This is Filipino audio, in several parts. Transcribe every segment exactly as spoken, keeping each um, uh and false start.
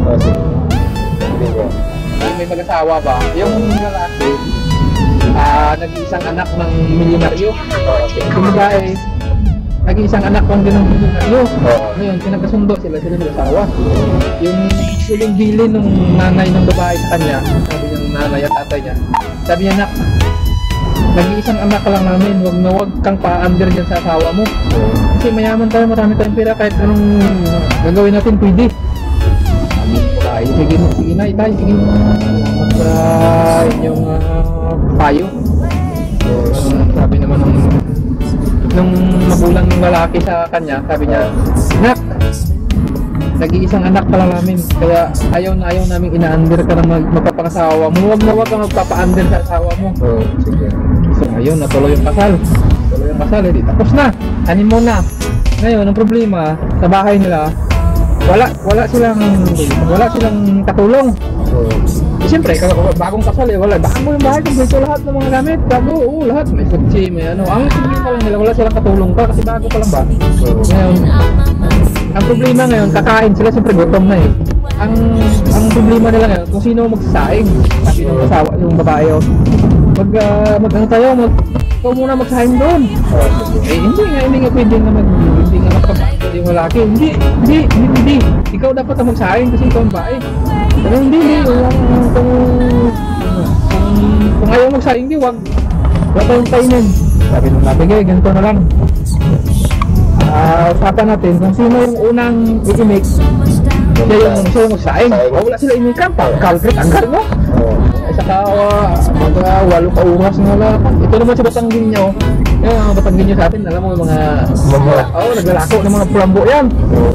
Oh, sige. Hindi ko. May mag-asawa ba? Yung lalaki, ah, nag-iisang anak ng milyonaryo. Yung babae, nag-iisang anak lang din ng milyonaryo. Ngayon, pinagkasundo sila sila nag-asawa. Yung huling bilin ng nanay ng babae sa kanya, sabi ng nanay at tatay niya, sabi niya, nak, nag-iisang anak ka lang namin, wag na wag kang pa-under dyan sa asawa mo. Kasi mayaman tayo, marami tayong pera, kahit anong gagawin natin, pwede. Sabi ng babae, sige, sige na, itay, sige. At sa inyong uh, payo. So, sabi naman ng nung magulang ng lalaki sa kanya, sabi niya, nak, nag-iisang anak pa lang namin, kaya ayaw na ayaw namin ina-under ka ng mag magpapangasawa mo. Huwag na huwag kang magpapa-under sa asawa mo. Oh, sige. So ayun, natuloy yung kasal. Natuloy yung kasal, edi tapos na. Anin mo na. Ngayon, ang problema sa bahay nila, wala wala silang wala silang katulong. Oh. Eh, siyempre, bagong kasal eh, wala. Baka mo yung bahay, kompleto lahat ng mga gamit. Bago, oo, lahat. May sutsi, may ano. Ang problema lang nila, wala silang katulong pa kasi bago pa lang ba. Ngayon, ang problema ngayon, kakain sila, siyempre gutom na eh. Ang ang problema nila ngayon, kung sino magsasaing. Sabi ng asawa, yung babae, oh, mag, uh, mag-ano tayo, mag, ikaw muna magsasaing doon. Eh, hindi nga, hindi nga pwede na mag, hindi nga magpapagod yung lalaki. Hindi, hindi, hindi, hindi. Ikaw dapat ang magsasaing kasi ikaw ang babae. Pero hindi, hindi. Kung, kung, kung, kung ayaw magsaing, hindi, wag. Wag tayong kainin. Sabi nung nabigay, ganito na lang. Ah, uh, usapan natin kung sino yung unang i-mix, siya yung, siya yung magsaing. O, wala sila imikan pa. Calcret, anggar mo. Ay, saka, uh, mga walo ka oras nga lang. Ito naman sa Batanggin nyo. Yung mga Batanggin nyo sa atin, alam mo yung mga... Oo, oh, naglalako ng mga pulambo yan.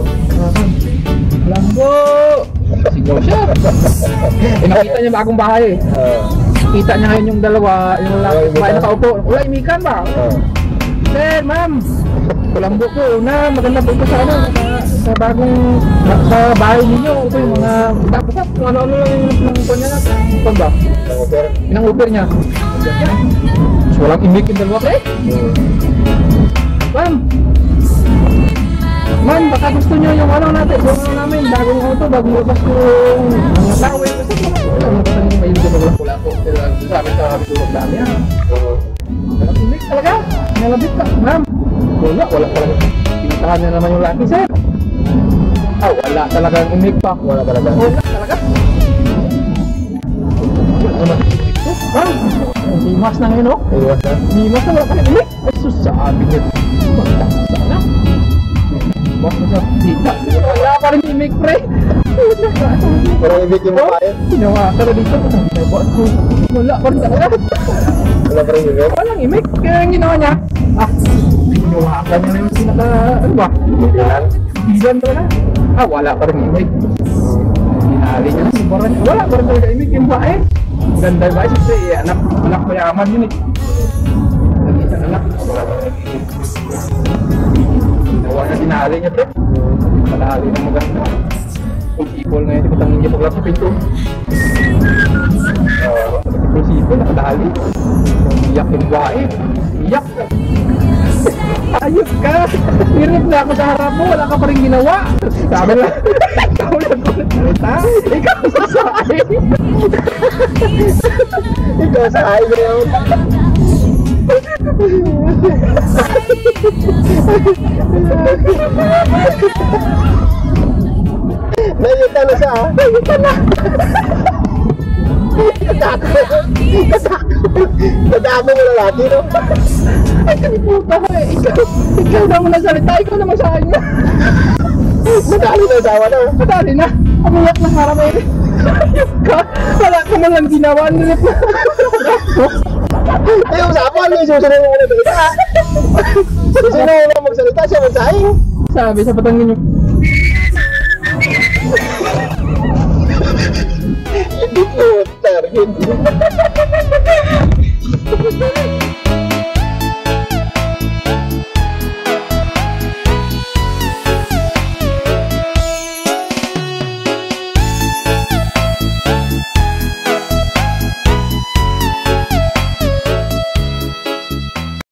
Pulambo! Sigaw siya. Eh, nakita niya bagong bahay eh. Kita niya ngayon yung dalawa, yung lalaki, bahay nakaupo. Wala, imikan ba? Sir, ma'am, Pulambo ko na, maganda po ito sa ano, sa, sa bagong, sa bahay ninyo. Ito yung mga, dapat sa, ano-ano lang yung nangupon niya natin. Nangupon ba? Nangupon? Nangupon niya. So, walang imik yung dalawa eh. Ma'am, ma'am, baka gusto nyo yung ano natin, yung ano namin, bagong auto, bagong labas ko yung mga tao eh. Kasi wala mo ba nang mahilig na walang pula ko. Pero sabi sa kami tulog dami ha. Walang imik talaga. Nalabit ka, ma'am. Wala, wala talaga. Pinatahan niya naman yung laki, sir. Ah, wala talagang imik pa. Wala talaga. Wala talaga. Wala naman imik to. Ma'am, limas na ngayon, oh. Limas na? Limas na, wala talagang imik. Ay, sus, sabi niya. Magkakasa na. Limas na siya. Dita. Wala pa rin imik, pre. Walang imik yung mukha yun? Ginawa ka na dito. Wala pa rin talaga. Wala pa rin imik? Walang imik. Kaya yung ginawa niya, ah, ginawa ka niya na yung sinaka, ano ba? Bilan? Bilan talaga. Ah, wala pa rin imik. Hinali niya na. Wala pa rin talaga imik yung bae. Ganda ba? Siyempre, eh, anak, anak mayaman yun eh. Nag-isang anak. Ginawa niya, hinali niya pre. Malali na maganda. Pulsipol ngayon, di ba tangin niya paglap sa pinto? Pulsipol, nakadali. Iyak yung bae. Iyak ka. Ayos ka. Hirap na ako sa harap mo. Wala ka pa rin ginawa. Sabi lang. Ikaw lang ko nagsalita. Ikaw sa saay. Ikaw sa ay bro. Nayutan na siya ah. Nayutan na. Natakot. Natakot. Nadamo mo na lagi no? Ay, kaniputa ko eh. Ikaw, ikaw naman nagsalita. Ikaw naman sa akin na. Madali na usawa na. Madali na. Amuyak na harap eh. Ayos ka. Wala ka man lang ginawa. Nilip na. Ay, usapan. May susunod mo na salita ha. Susunod mo magsalita siya magsaing. Sabi sa Batanggin yung Hindi po, target.